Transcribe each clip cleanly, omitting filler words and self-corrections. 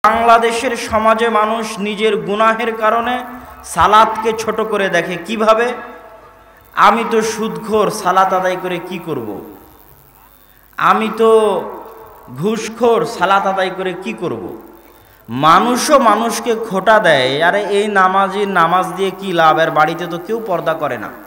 বাংলাদেশের সমাজে মানুষ নিজের গুনাহের কারণে সালাতকে ছোট করে দেখে। কিভাবে? আমি তো সুদখোর, সালাত আদায় করে কি করব? আমি তো ঘুষখোর, সালাত আদায় করে কি করব? মানুষও মানুষকে খোঁটা দেয়, আরে এই নামাজির নামাজ দিয়ে কি লাভ, এর বাড়িতে তো কেউ পর্দা করে না।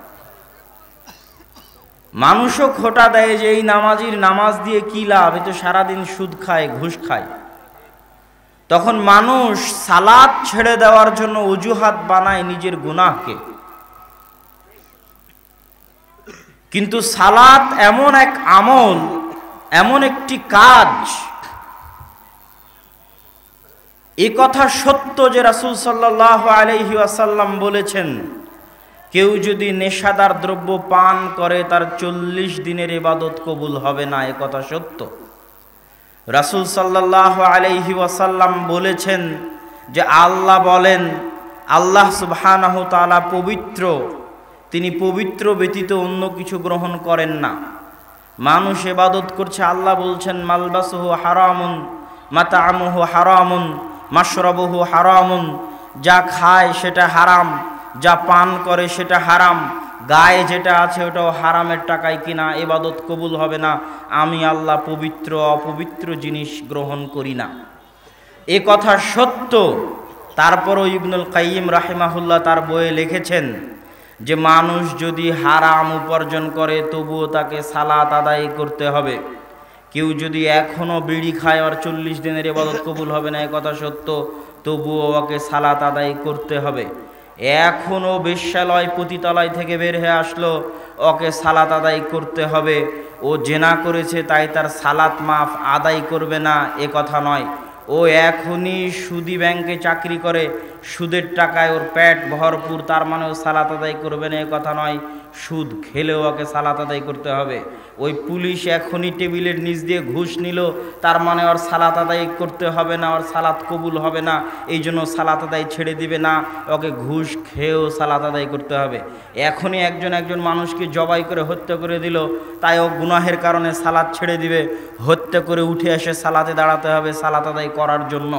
মানুষও খোঁটা দেয় যে এই নামাজির নামাজ দিয়ে কি লাভ, এ তো সারাদিন সুদ খায়, ঘুষ খায়। তখন মানুষ সালাত ছেড়ে দেওয়ার জন্য অজুহাত বানায় নিজের গুনাহকে। কিন্তু সালাত এমন এক আমল, এমন একটি কাজ, এ কথা সত্য যে রাসূল সাল্লাল্লাহু আলাইহি ওয়াসাল্লাম বলেছেন, কেউ যদি নেশাদার দ্রব্য পান করে তার 40 দিনের ইবাদত কবুল হবে না। এ কথা সত্য। রাসূল সাল্লাল্লাহু আলাইহি ওয়াসাল্লাম বলেছেন যে আল্লাহ বলেন, আল্লাহ সুবহানাহু তাআলা পবিত্র, তিনি পবিত্র ব্যতীত অন্য কিছু গ্রহণ করেন না। মানুষ ইবাদত করছে, আল্লাহ বলছেন মালবাসুহু হারামুন মাতা'মুহু হারামুন মাশরাবুহু হারামুন, যা খায় সেটা হারাম, যা পান করে সেটা হারাম, গায়ে যেটা আছে ওটাও হারামের টাকায় কিনা, ইবাদত কবুল হবে না। আমি আল্লাহ পবিত্র, অপবিত্র জিনিস গ্রহণ করি না। এ কথা সত্য। তারপরও ইবনুল কাইয়িম রাহিমাহুল্লাহ তার বইয়ে লিখেছেন যে মানুষ যদি হারাম উপার্জন করে তবুও তাকে সালাত আদায় করতে হবে। কেউ যদি এখনও বিড়ি খায় আর 40 দিনের ইবাদত কবুল হবে না, এ কথা সত্য, তবুও ওকে সালাত আদায় করতে হবে। এখনও বেশ্যালয় পতিতালয় থেকে বের হয়ে আসলো, ওকে সালাত আদায় করতে হবে। ও জেনা করেছে তাই তার সালাত মাফ, আদায় করবে না, এ কথা নয়। ও এখনই সুদি ব্যাংকে চাকরি করে, সুদের টাকায় ওর পেট ভরপুর, তার মানে ও সালাত আদায় করবে না, এ কথা নয়। সুদ খেলেও ওকে সালাত আদায় করতে হবে। ওই পুলিশ এখনই টেবিলের নিচ দিয়ে ঘুষ নিল, তার মানে ওর সালাত আদায় করতে হবে না, ওর সালাত কবুল হবে না, এই জন্য সালাত আদায় ছেড়ে দিবে না, ওকে ঘুষ খেয়েও সালাত আদায় করতে হবে। এখনই একজন মানুষকে জবাই করে হত্যা করে দিল, তাই ও গুনাহের কারণে সালাত ছেড়ে দিবে, হত্যা করে উঠে এসে সালাতে দাঁড়াতে হবে সালাত আদায় করার জন্য।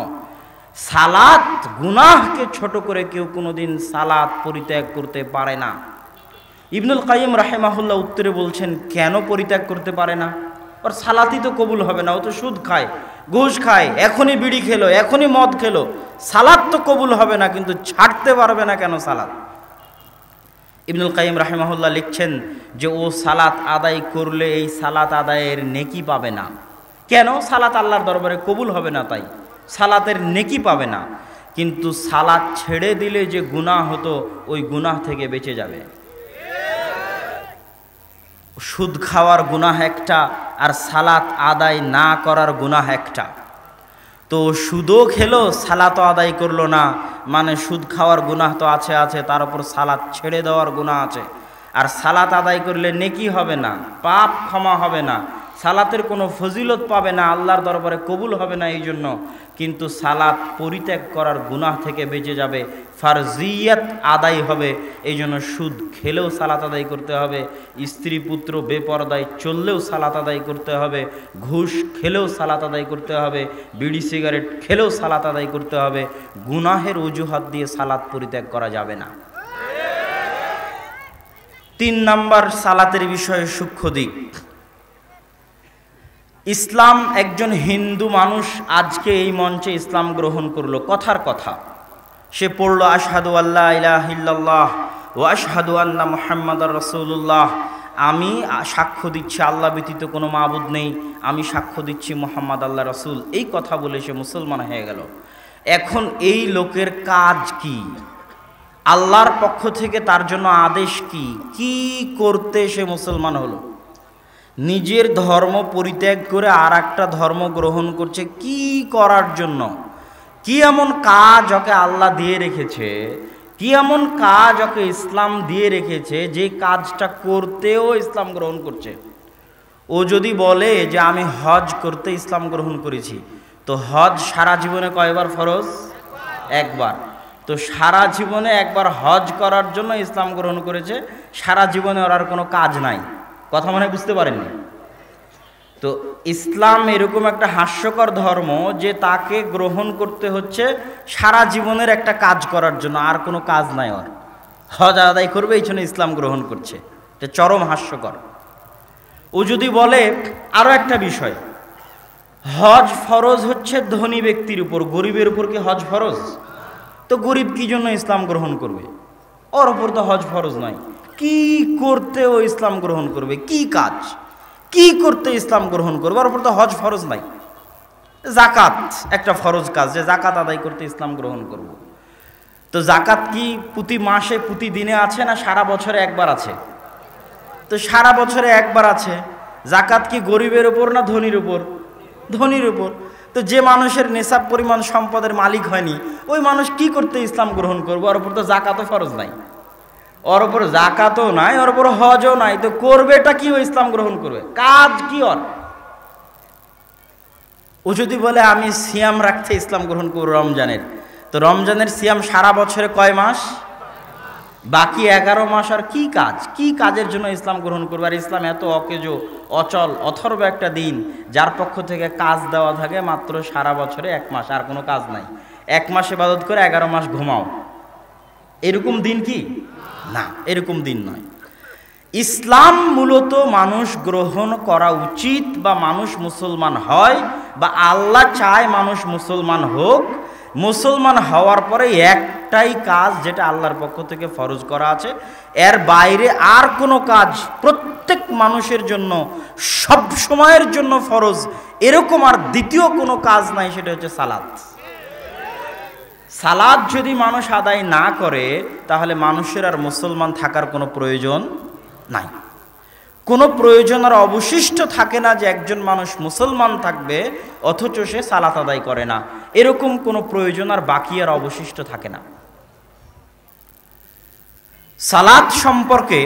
সালাত, গুনাহকে ছোট করে কেউ কোনোদিন সালাত পরিত্যাগ করতে পারে না। ইবনুল কাইয়িম রাহিমাহুল্লাহ উত্তরে বলছেন, কেন পরিত্যাগ করতে পারে না? ওর সালাতই তো কবুল হবে না, ও তো সুদ খায়, ঘুষ খায়, এখনই বিড়ি খেলো, এখনই মদ খেলো, সালাত তো কবুল হবে না, কিন্তু ছাড়তে পারবে না কেন সালাত? ইবনুল কাইয়িম রাহিমাহুল্লাহ লিখছেন যে ও সালাত আদায় করলে এই সালাত আদায়ের নেকি পাবে না। কেন? সালাত আল্লাহর দরবারে কবুল হবে না, তাই সালাতের নেকি পাবে না। কিন্তু সালাত ছেড়ে দিলে যে গুনাহ হতো, ওই গুনাহ থেকে বেঁচে যাবে। সুদ খাওয়ার গুনাহ একটা, আর সালাত আদায় না করার গুনাহ একটা। তো সুদও খেলো, সালাতও আদায় করলো না, মানে সুদ খাওয়ার গুনাহ তো আছে, তার উপর সালাত ছেড়ে দেওয়ার গুনাহ আছে। আর সালাত আদায় করলে নেকি হবে না, পাপ ক্ষমা হবে না, সালাতের কোনো ফজিলত পাবে না, আল্লাহর দরবারে কবুল হবে না এই জন্য। কিন্তু সালাত পরিত্যাগ করার গুনাহ থেকে বেঁচে যাবে, ফারজিয়াত আদায় হবে। এই জন্য সুদ খেলেও সালাত আদায় করতে হবে, স্ত্রী পুত্র বেপরদায় চললেও সালাত আদায় করতে হবে, ঘুষ খেলেও সালাত আদায় করতে হবে, বিড়ি সিগারেট খেলেও সালাত আদায় করতে হবে। গুনাহের অজুহাত দিয়ে সালাত পরিত্যাগ করা যাবে না। 3 নাম্বার সালাতের বিষয়ে সূক্ষ্ম দিক। ইসলাম, একজন হিন্দু মানুষ আজকে এই মঞ্চে ইসলাম গ্রহণ করলো, কথার কথা সে পড়লো আশহাদু আল্লা ইলাহা ইল্লাল্লাহ ওয়া আশহাদু আন্না মুহাম্মাদার রাসূলুল্লাহ, আমি সাক্ষ্য দিচ্ছি আল্লাহ ব্যতীত কোনো মাবুদ নেই, আমি সাক্ষ্য দিচ্ছি মুহাম্মদ আল্লাহ রাসূল, এই কথা বলে সে মুসলমান হয়ে গেল। এখন এই লোকের কাজ কি? আল্লাহর পক্ষ থেকে তার জন্য আদেশ কি? কি করতে সে মুসলমান হলো? নিজের ধর্ম পরিত্যাগ করে আর একটা ধর্ম গ্রহণ করছে, কি করার জন্য? কি এমন কাজ ওকে আল্লাহ দিয়ে রেখেছে, কি এমন কাজ ওকে ইসলাম দিয়ে রেখেছে যে কাজটা করতেও ইসলাম গ্রহণ করছে? ও যদি বলে যে আমি হজ করতে ইসলাম গ্রহণ করেছি, তো হজ সারা জীবনে কয়বার ফরজ? একবার। তো সারা জীবনে একবার হজ করার জন্য ইসলাম গ্রহণ করেছে, সারা জীবনে ওর আর কোনো কাজ নাই। কথা মনে বুঝতে পারেননি? তো ইসলাম এরকম একটা হাস্যকর ধর্ম যে তাকে গ্রহণ করতে হচ্ছে সারা জীবনের একটা কাজ করার জন্য, আর কোনো কাজ নাই ওর, হজ আদায় করবে এই জন্য ইসলাম গ্রহণ করছে। এটা চরম হাস্যকর। ও যদি বলে আরও একটা বিষয়, হজ ফরজ হচ্ছে ধনী ব্যক্তির উপর, গরিবের উপর কি হজ ফরজ? তো গরিব কি জন্য ইসলাম গ্রহণ করবে? ওর উপর তো হজ ফরজ নয়। কি করতে ও ইসলাম গ্রহণ করবে? কি কাজ কি করতে ইসলাম গ্রহণ করবে? ওর উপর তো হজ ফরজ নাই। জাকাত একটা ফরজ কাজ, যে জাকাত আদায় করতে ইসলাম গ্রহণ করব। তো জাকাত কি প্রতি মাসে প্রতিদিনে আছে না সারা বছরে একবার আছে? তো সারা বছরে একবার আছে। জাকাত কি গরিবের উপর না ধনীর উপর? ধনীর উপর। তো যে মানুষের নেশাব পরিমাণ সম্পদের মালিক হয়নি, ওই মানুষ কি করতে ইসলাম গ্রহণ করবে? ওর উপর তো জাকাতও ফরজ নাই, ওর উপর জাকাতও নাই, ওর উপর হজও নাই। তো করবেটা কি? ও ইসলাম গ্রহণ করবে, কাজ কি ওর? ও যদি বলে আমি সিয়াম রাখতে ইসলাম গ্রহণ করব রমজানের, তো রমজানের সিয়াম সারা বছরে কয় মাস? বাকি 11 মাস। আর কি কাজ, কি কাজের জন্য ইসলাম গ্রহণ করবে? আর ইসলাম এত অকেজো, অচল, অথর্ব একটা দিন, যার পক্ষ থেকে কাজ দেওয়া থাকে মাত্র সারা বছরে 1 মাস, আর কোনো কাজ নাই। 1 মাস ইবাদত করে 11 মাস ঘুমাও, এরকম দিন কি? না, এরকম দিন নয়। ইসলাম মূলত মানুষ গ্রহণ করা উচিত, বা মানুষ মুসলমান হয়, বা আল্লাহ চায় মানুষ মুসলমান হোক। মুসলমান হওয়ার পরে একটাই কাজ যেটা আল্লাহর পক্ষ থেকে ফরজ করা আছে, এর বাইরে আর কোনো কাজ প্রত্যেক মানুষের জন্য সব সময়ের জন্য ফরজ, এরকম আর দ্বিতীয় কোনো কাজ নাই। সেটা হচ্ছে সালাত। সালাত যদি মানুষ আদায় না করে, তাহলে মানুষের আর মুসলমান থাকার কোনো প্রয়োজন নাই। কোনো প্রয়োজন আর অবশিষ্ট থাকে না যে একজন মানুষ মুসলমান থাকবে অথচ সে সালাত আদায় করে না, এরকম কোনো প্রয়োজন আর বাকি আর অবশিষ্ট থাকে না। সালাত সম্পর্কে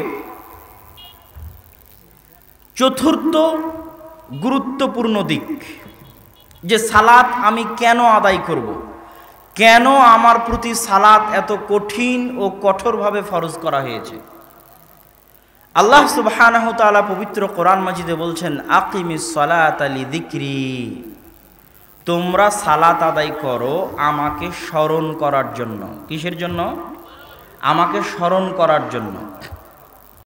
চতুর্থ গুরুত্বপূর্ণ দিক, যে সালাত আমি কেন আদায় করব, কেন আমার প্রতি সালাত এত কঠিন ও কঠোরভাবে ফরজ করা হয়েছে। আল্লাহ সুবহানাহু ওয়া তাআলা পবিত্র কোরআন মাজিদে বলছেন, আকিমিস সালাতা লিযিকরি, তোমরা সালাত আদায় করো আমাকে স্মরণ করার জন্য। কিসের জন্য? আমাকে স্মরণ করার জন্য।